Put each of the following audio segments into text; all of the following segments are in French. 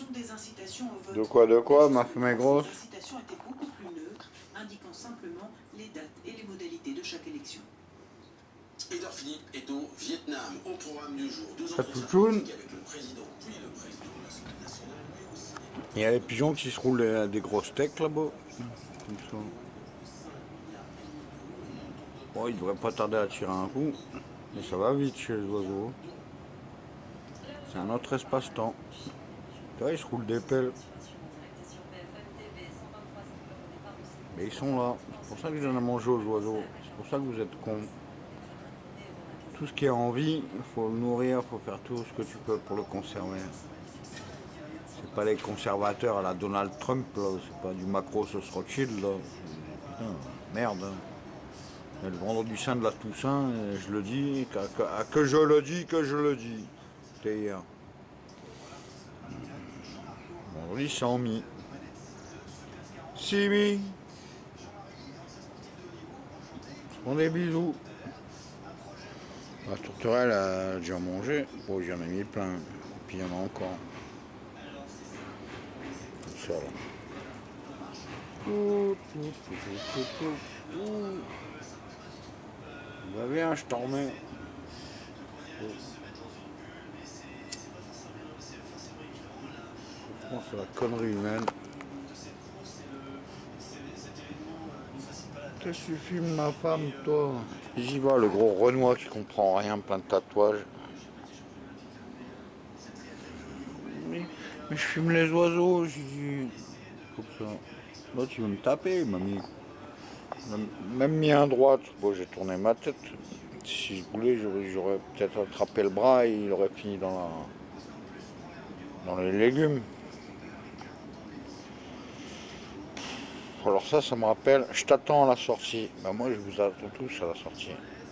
sont des incitations au vote. De quoi, ma femme est grosse? Les incitations étaient beaucoup plus neutres, indiquant simplement les dates et les modalités de chaque élection. Édouard Philippe est au Vietnam. Au programme du jour, deux Ça entretiens touchoune. politiques avec le président, puis le président de l'Assemblée nationale, mais aussi... Il y a les pigeons qui se roulent des gros steaks là-bas. Comme ça. Bon, il devrait pas tarder à tirer un coup. Mais ça va vite chez les oiseaux. C'est un autre espace-temps. Tu vois, ils se roulent des pelles. Mais ils sont là. C'est pour ça que je donne à manger aux oiseaux. C'est pour ça que vous êtes cons. Tout ce qui est en vie, il faut le nourrir, il faut faire tout ce que tu peux pour le conserver. C'est pas les conservateurs à la Donald Trump, là. C'est pas du macro sauce Rothschild, là. Putain, merde. Hein. Et le vendredi saint de la Toussaint, je le dis, que je le dis, que je le dis. C'était hier. Vendredi, c'est en mi. Simi. On des bisous. La tourterelle a déjà mangé. Bon, j'en ai mis plein. Puis il y en a encore. Comme ça, là. Bah viens, je t'en remets. Je pense que c'est la connerie humaine. Qu'est-ce que tu filmes ma femme, toi? J'y vois le gros Renoir qui comprend rien, plein de tatouages. Mais je filme les oiseaux, j'ai dit. Comme ça. Là, tu veux me taper, il m'a mis. Même mis à droite. Bon, j'ai tourné ma tête. Si je voulais, j'aurais peut-être attrapé le bras et il aurait fini dans les légumes. Alors ça me rappelle, je t'attends à la sortie. Ben moi, je vous attends tous à la sortie.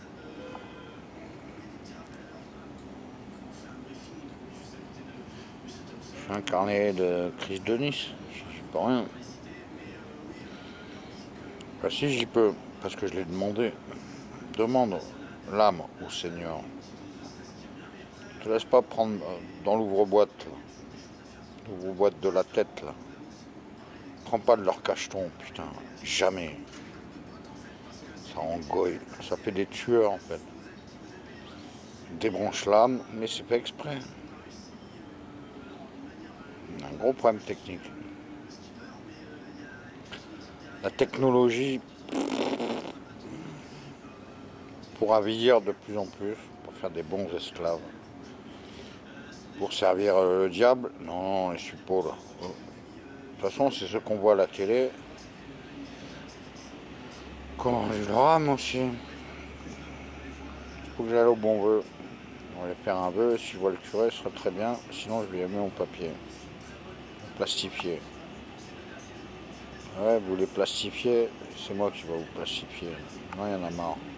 Je suis un carnet de Chris Denis. J'y peux rien. Ben si, j'y peux, parce que je l'ai demandé. Demande l'âme au Seigneur. Ne te laisse pas prendre dans l'ouvre-boîte. L'ouvre-boîte de la tête, là. Prends pas de leur cacheton, putain. Jamais. Ça engoille. Ça fait des tueurs, en fait. Débranche l'âme, mais c'est pas exprès. Un gros problème technique. La technologie pourra vieillir de plus en plus pour faire des bons esclaves. Pour servir le diable, non, les suppôts là. De toute façon, c'est ce qu'on voit à la télé. Quand je le rame aussi. Il faut que j'aille au bon vœu. On va aller faire un vœu. Si je vois le curé, ce serait très bien. Sinon, je lui ai mis mon papier. Plastifié. Ouais, vous les plastifiez, c'est moi qui vais vous plastifier. Non, il y en a marre.